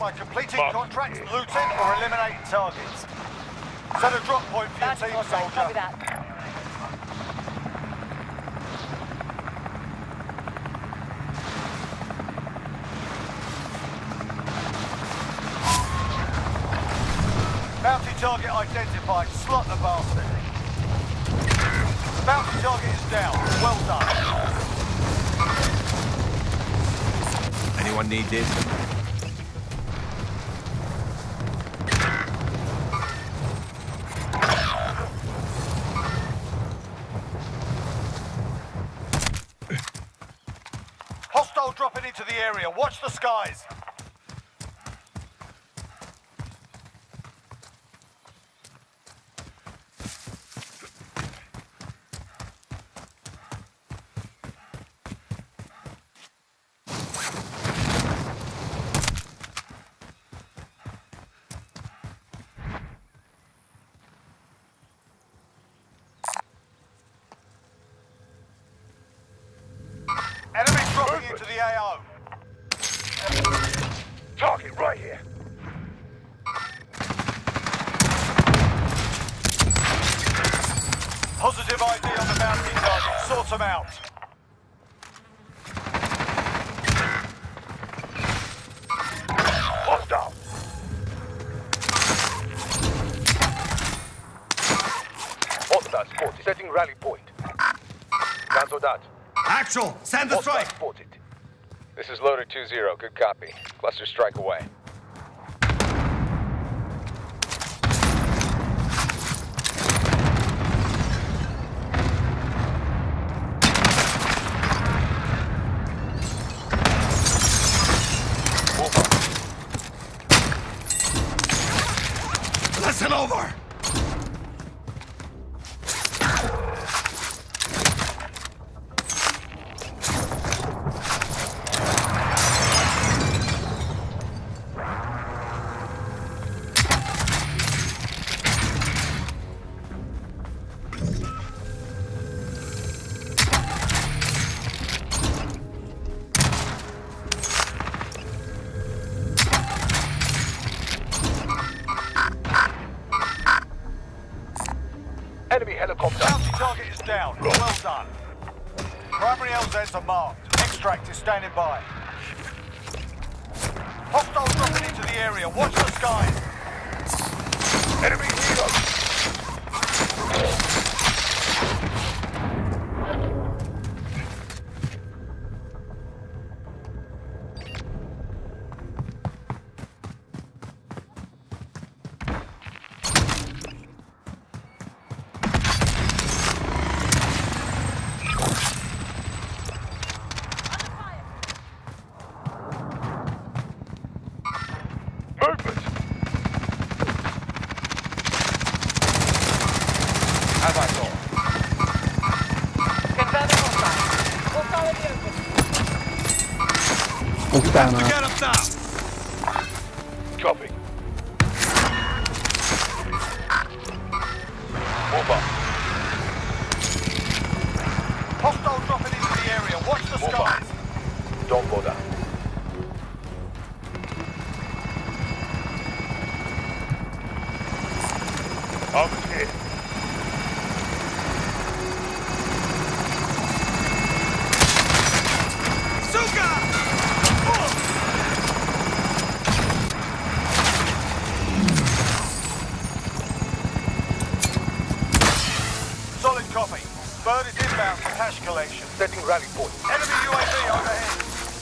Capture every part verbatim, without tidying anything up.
by completing Mark. contracts, looting, or eliminating targets. Set a drop point for your Bounty team, contract, copy soldier. that. Bounty target identified. Slot the bastard. Bounty target is down. Well done. Anyone need this? Hostile dropping into the area. Watch the skies. Enemy dropping into the A O. Target right here. Positive I D on the bounty target. Sort them out. Hostile. Hostile spotted. Setting rally point. Cancel that. Actual! Send the Hostile strike! spotted. This is Loader two zero. Good copy. Cluster strike away. Move on. Listen over! Enemy helicopter. Bounty target is down. Well done. Primary L Zs are marked. Extract is standing by. Hostiles dropping into the area. Watch the skies. Enemy helo. Movement. As I thought. Confirm the contract. We'll follow the open. Puttana. Get up now! Copy. Move up. Hostiles dropping into the area. Watch the Move skies. up. Don't bother. Over here. Suka! Solid copy. Bird is inbound for cash collection. Setting rally point. Enemy U A V overhead.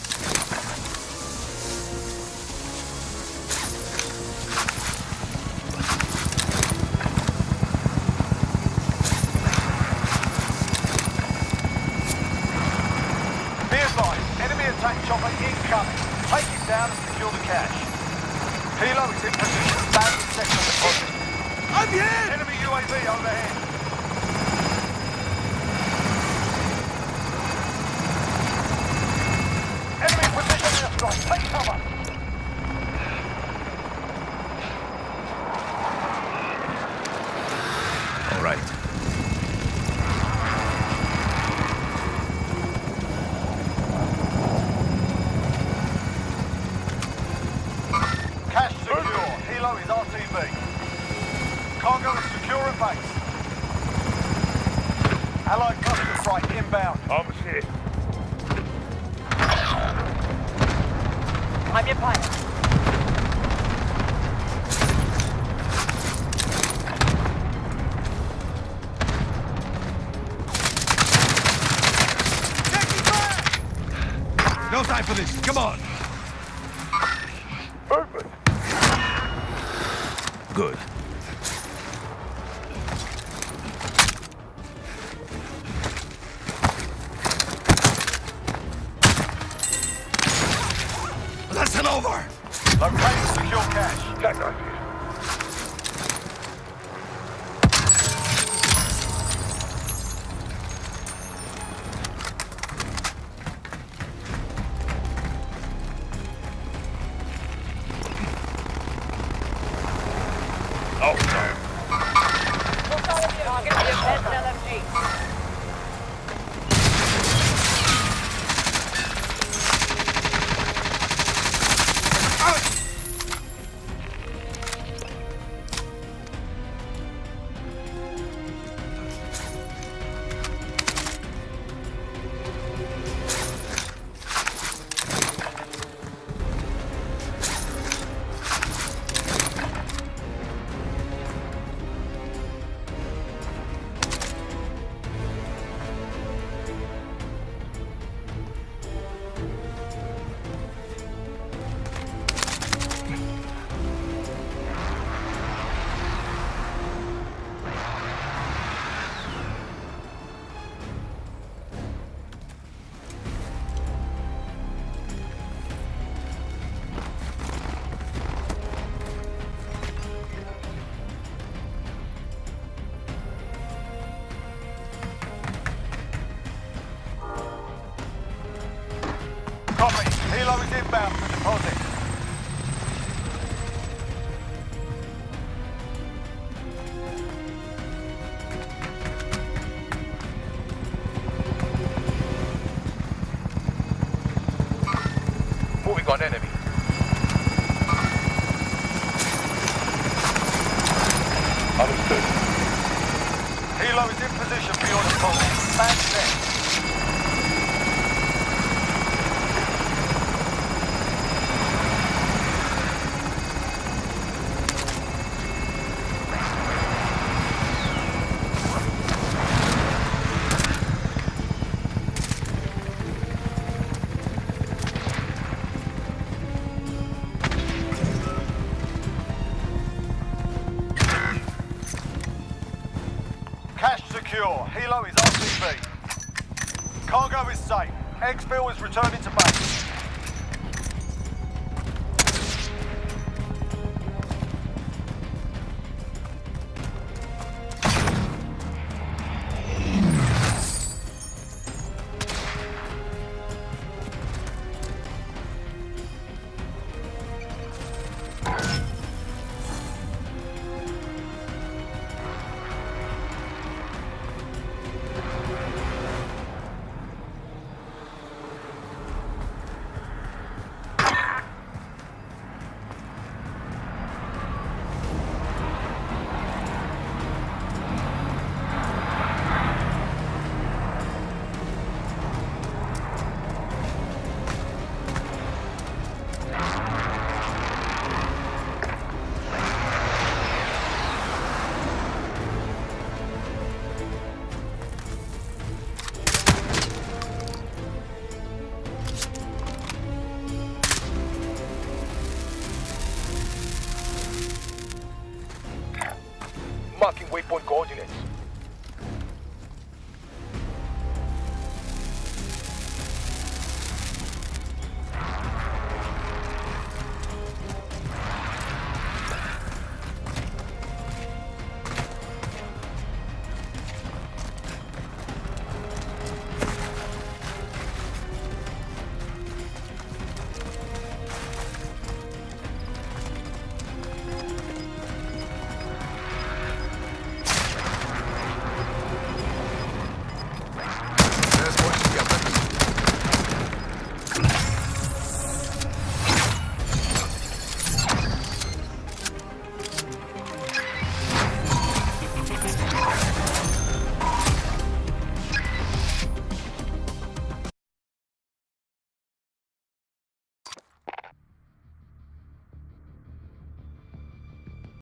Be advised, enemy attack chopper incoming. Take it down and secure the cash. Helo is in position. Band sector deposit. I'm here! Enemy U A V overhead. Enemy position airstrike. Take cover. All right. Helo is R T B. Cargo is secure at base. Allied cluster strike inbound. I'm shit. I'm your pilot. No time for this. Come on. Movement. Good. Listen over. Locate secure cache. Tag knife. Oh, no. We'll follow you. Target the advanced L M G. Copy. Helo is inbound for deposit. Moving on enemy. Understood. Helo is in position for your deposit. Stand set. Cache secure. Helo is R T B. Cargo is safe. Exfil is returning to base. Marking waypoint coordinates.